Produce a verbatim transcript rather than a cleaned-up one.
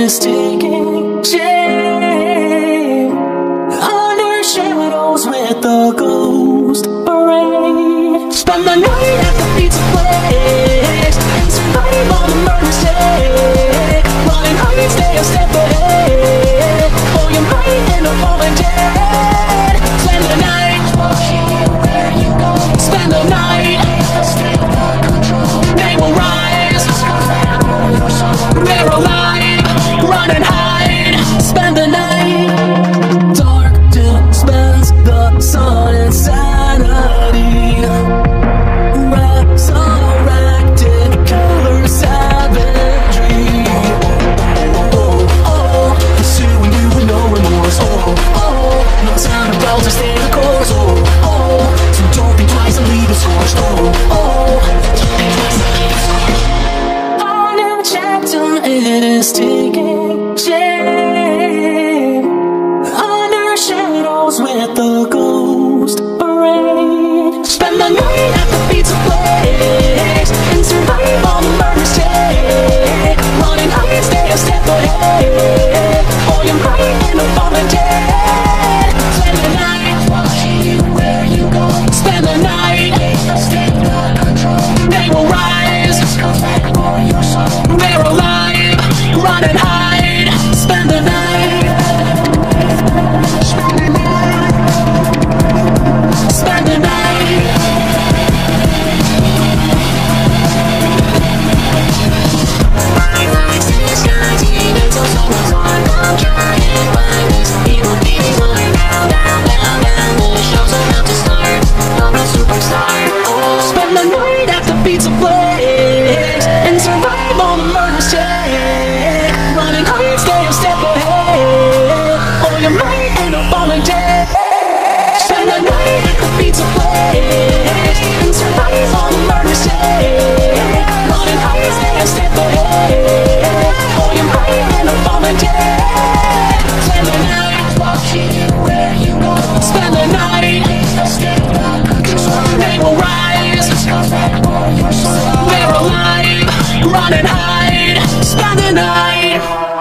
is taking shape under shadows with the ghost parade. Spend the night at the pizza place and survive on the murder stage. Running hard and stay a step ahead, or you might end up falling dead. Spend the night watching where you go. Spend the night, they will rise. They're alive, run and hide. Spend the night. Dark dispels the sun and sanity. Resurrected color savagery. Oh, oh, pursuing you with no remorse. Oh, oh, no time about to stay the course. Oh, oh, so don't think twice and leave us scorched. Oh, oh, a new chapter, it is taking shape under shadows with the ghost parade. Spend the night at the pizza place and survive on the murder stage. Running high and stay a step ahead, or you might end up falling dead. Spend the night watching you where you go. Spend the night, they will rise. They're alive, run and hide. Spend the night. Spend the night. Spend the night. My life's in the skies, even till someone's on. I'm trying my best. Evil beings going down, down, down, down. The show's about to start. I'm a superstar. Oh, spend the night at the pizza place and survive on the murder stage. Running hard, stay a step ahead, or you might end up falling dead. Spend the night at the pizza place and survive on the murder stage. Running hard, stay a step ahead, or you might end up falling dead. Spend the night watching you where you go. Spend the night, they will rise. They're alive, run and hide. Spend the night.